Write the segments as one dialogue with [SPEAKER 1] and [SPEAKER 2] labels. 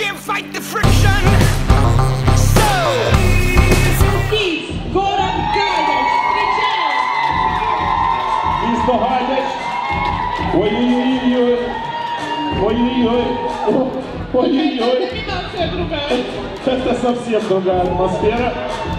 [SPEAKER 1] can't fight the friction. So
[SPEAKER 2] Город Гадяч, встречаем!
[SPEAKER 3] Місто Гадяч. Ой-ой-ой. Ой-ой-ой. Ой-ой-ой.
[SPEAKER 2] Комбинация другая.
[SPEAKER 3] Это совсем другая атмосфера.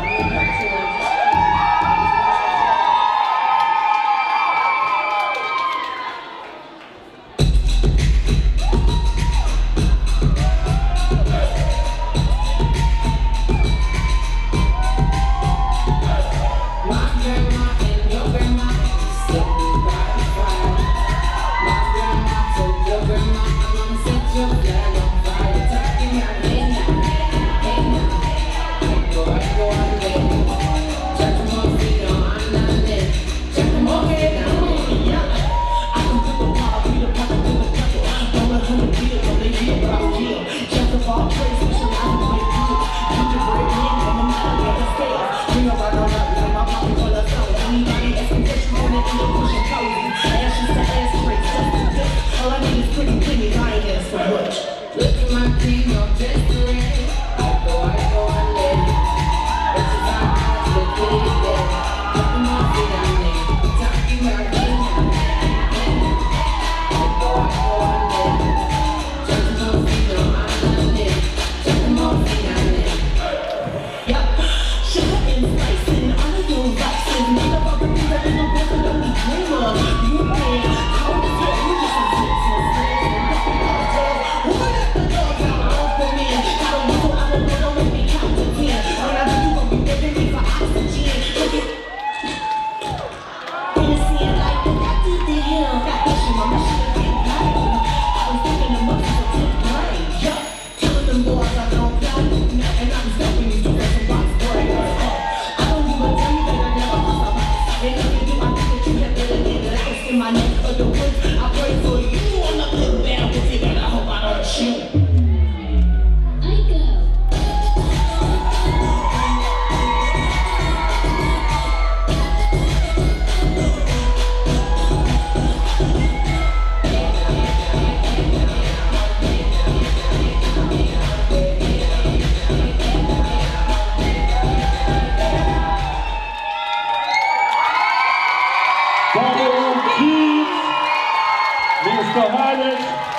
[SPEAKER 3] Місто Гадяч.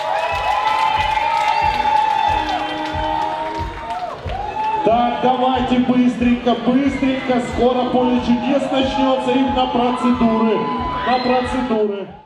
[SPEAKER 3] Так, давайте быстренько, быстренько. Скоро поле чудес начнется. И на процедуры.